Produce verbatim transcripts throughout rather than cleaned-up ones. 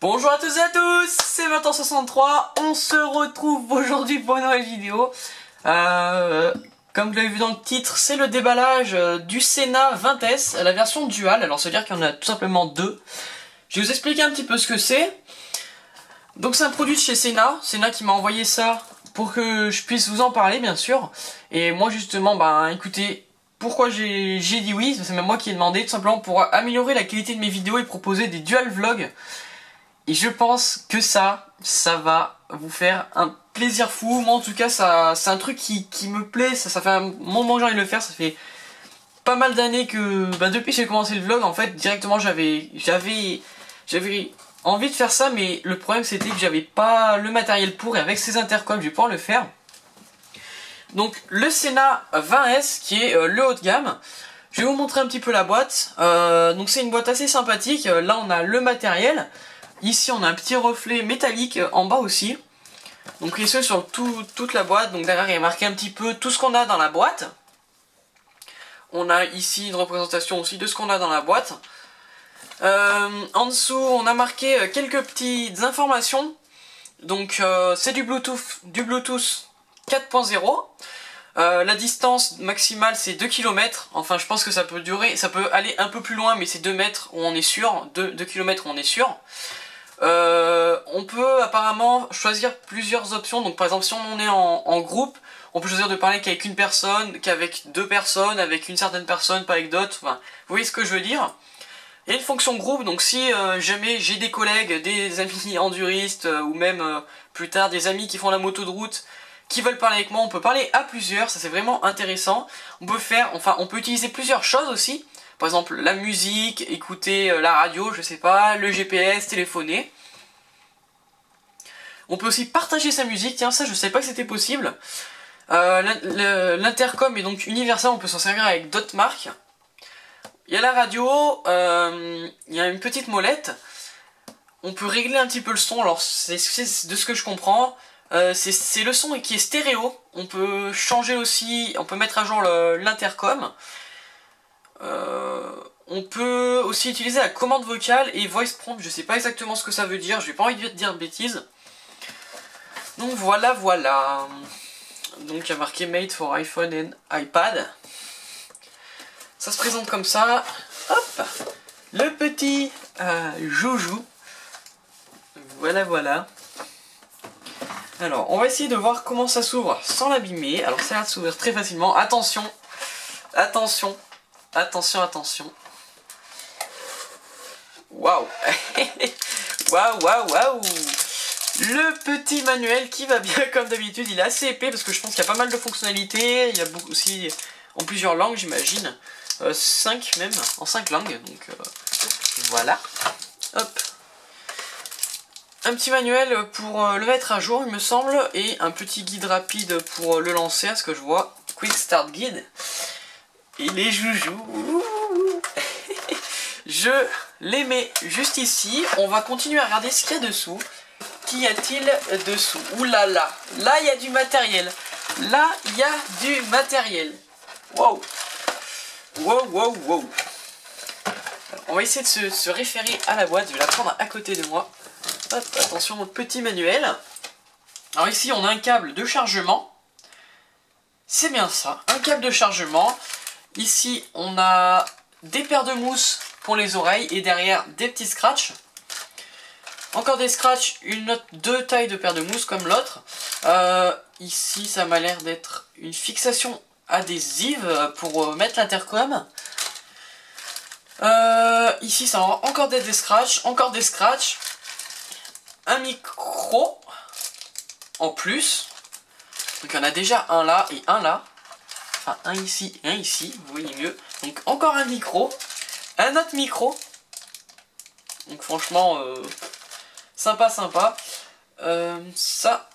Bonjour à tous et à tous, c'est vingt ans soixante-trois, on se retrouve aujourd'hui pour une nouvelle vidéo. Euh, comme vous l'avez vu dans le titre, c'est le déballage du Sena vingt S, la version dual, alors ça veut dire qu'il y en a tout simplement deux. Je vais vous expliquer un petit peu ce que c'est. Donc c'est un produit de chez Sena, Sena qui m'a envoyé ça pour que je puisse vous en parler bien sûr. Et moi justement, bah écoutez, pourquoi j'ai dit oui, c'est même moi qui ai demandé, tout simplement pour améliorer la qualité de mes vidéos et proposer des dual vlogs. Et je pense que ça, ça va vous faire un plaisir fou. Moi en tout cas, ça, c'est un truc qui, qui me plaît, ça, ça fait un moment que j'ai envie de le faire, ça fait pas mal d'années que, bah depuis que j'ai commencé le vlog, en fait, directement j'avais, j'avais, j'avais envie de faire ça, mais le problème c'était que j'avais pas le matériel pour, et avec ces intercoms, je vais pouvoir le faire. Donc le Sena vingt S, qui est euh, le haut de gamme. Je vais vous montrer un petit peu la boîte. Euh, donc c'est une boîte assez sympathique. Là on a le matériel. Ici on a un petit reflet métallique en bas aussi. Donc il est sur tout, toute la boîte. Donc derrière il est marqué un petit peu tout ce qu'on a dans la boîte. On a ici une représentation aussi de ce qu'on a dans la boîte. Euh, en dessous on a marqué quelques petites informations. Donc euh, c'est du Bluetooth, du Bluetooth quatre point zéro. Euh, la distance maximale c'est deux kilomètres. Enfin je pense que ça peut durer, ça peut aller un peu plus loin, mais c'est deux mètres où on est sûr, deux kilomètres où on est sûr. Euh, on peut apparemment choisir plusieurs options. Donc par exemple si on est en, en groupe, on peut choisir de parler qu'avec une personne, qu'avec deux personnes, avec une certaine personne, pas avec d'autres. Enfin, vous voyez ce que je veux dire. Il y a une fonction groupe, donc si euh, jamais j'ai des collègues, des amis enduristes, euh, ou même euh, plus tard des amis qui font la moto de route, qui veulent parler avec moi, on peut parler à plusieurs, ça c'est vraiment intéressant. On peut faire, enfin on peut utiliser plusieurs choses aussi. Par exemple la musique, écouter euh, la radio, je sais pas, le G P S, téléphoner. On peut aussi partager sa musique, tiens ça je sais pas que c'était possible. Euh, L'intercom est donc universel, on peut s'en servir avec d'autres marques. Il y a la radio, euh, il y a une petite molette. On peut régler un petit peu le son, alors c'est de ce que je comprends. Euh, c'est le son qui est stéréo. On peut changer aussi, on peut mettre à jour l'intercom. Euh, on peut aussi utiliser la commande vocale et voice prompt. Je sais pas exactement ce que ça veut dire, j'ai pas envie de dire de bêtises. Donc voilà, voilà. Donc il y a marqué Made for iPhone and iPad. Ça se présente comme ça. Hop, le petit euh, joujou. Voilà, voilà. Alors, on va essayer de voir comment ça s'ouvre sans l'abîmer. Alors, ça a l'air de s'ouvrir très facilement. Attention, attention, attention, attention. Waouh, waouh, waouh, waouh. Le petit manuel qui va bien comme d'habitude. Il est assez épais parce que je pense qu'il y a pas mal de fonctionnalités. Il y a beaucoup aussi en plusieurs langues, j'imagine. Euh, cinq même, en cinq langues. Donc, euh, voilà. Hop. Un petit manuel pour le mettre à jour il me semble, et un petit guide rapide pour le lancer, à ce que je vois. Quick Start Guide. Et les joujoux. Je les mets juste ici. On va continuer à regarder ce qu'il y a dessous. Qu'y a-t-il dessous? Ouh là là. Là il y a du matériel. Là il y a du matériel. Wow. Wow wow wow. Alors, on va essayer de se, se référer à la boîte. Je vais la prendre à côté de moi. Hop, attention au petit manuel. Alors ici on a un câble de chargement. C'est bien ça, un câble de chargement. Ici on a des paires de mousse pour les oreilles et derrière des petits scratchs. Encore des scratchs, une autre, deux tailles de paires de mousse comme l'autre. Euh, ici ça m'a l'air d'être une fixation adhésive pour mettre l'intercom. Euh, ici ça aura encore des, des scratchs, encore des scratchs. Un micro en plus. Donc il y en a déjà un là et un là. Enfin un ici et un ici, vous voyez mieux. Donc encore un micro. Un autre micro. Donc franchement, euh, sympa sympa. Euh, ça,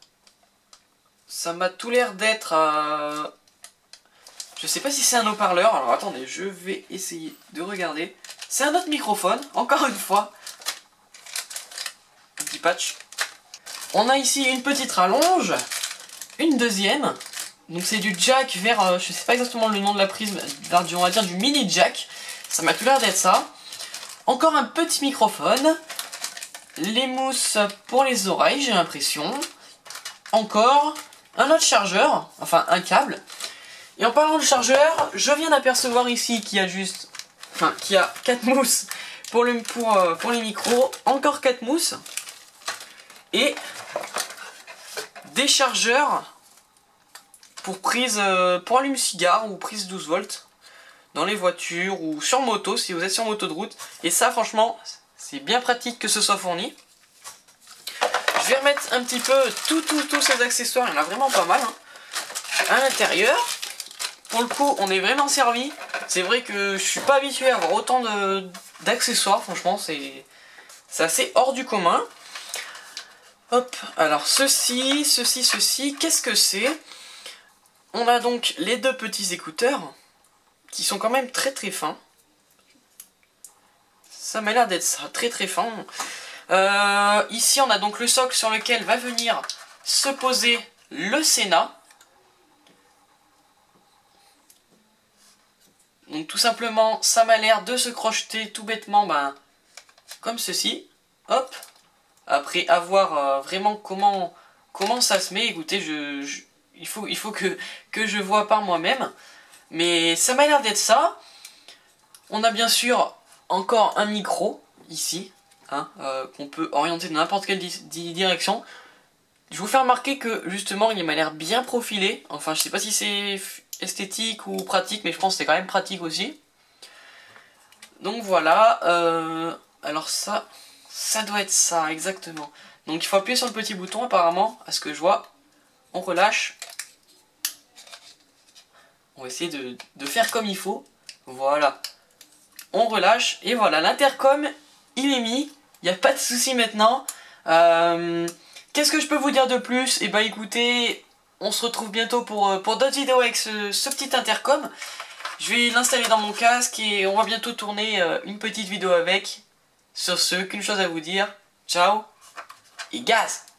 ça m'a tout l'air d'être... Euh, je sais pas si c'est un haut-parleur. Alors attendez, je vais essayer de regarder. C'est un autre microphone, encore une fois. Petit patch. On a ici une petite rallonge, une deuxième, donc c'est du jack vers, euh, je sais pas exactement le nom de la prise, vers du, on va dire du mini jack, ça m'a tout l'air d'être ça. Encore un petit microphone, les mousses pour les oreilles, j'ai l'impression. Encore un autre chargeur, enfin un câble. Et en parlant de chargeur, je viens d'apercevoir ici qu'il y a juste, enfin qu'il y a quatre mousses pour, le, pour, euh, pour les micros, encore quatre mousses. Et des chargeurs pour prise, euh, pour allume-cigare ou prise douze volts dans les voitures ou sur moto si vous êtes sur moto de route. Et ça franchement c'est bien pratique que ce soit fourni. Je vais remettre un petit peu tous tout, tout ces accessoires, il y en a vraiment pas mal hein, à l'intérieur. Pour le coup on est vraiment servi. C'est vrai que je suis pas habitué à avoir autant d'accessoires, franchement c'est assez hors du commun. Hop, alors ceci, ceci, ceci, qu'est-ce que c'est? On a donc les deux petits écouteurs qui sont quand même très très fins. Ça m'a l'air d'être ça, très très fin. Euh, ici on a donc le socle sur lequel va venir se poser le Sena. Donc tout simplement ça m'a l'air de se crocheter tout bêtement ben, comme ceci. Hop. Après avoir euh, vraiment comment, comment ça se met, écoutez, je, je, il faut, il faut que, que je vois par moi-même. Mais ça m'a l'air d'être ça. On a bien sûr encore un micro ici, hein, euh, qu'on peut orienter dans n'importe quelle di di direction. Je vous fais remarquer que justement il m'a l'air bien profilé. Enfin je sais pas si c'est esthétique ou pratique, mais je pense que c'est quand même pratique aussi. Donc voilà, euh, alors ça... Ça doit être ça, exactement. Donc il faut appuyer sur le petit bouton apparemment, à ce que je vois. On relâche. On va essayer de, de faire comme il faut. Voilà. On relâche. Et voilà, l'intercom, il est mis. Il n'y a pas de souci maintenant. Euh, Qu'est-ce que je peux vous dire de plus? Et bah écoutez, on se retrouve bientôt pour, pour d'autres vidéos avec ce, ce petit intercom. Je vais l'installer dans mon casque et on va bientôt tourner une petite vidéo avec. Sur ce, qu'une chose à vous dire, ciao et gaz!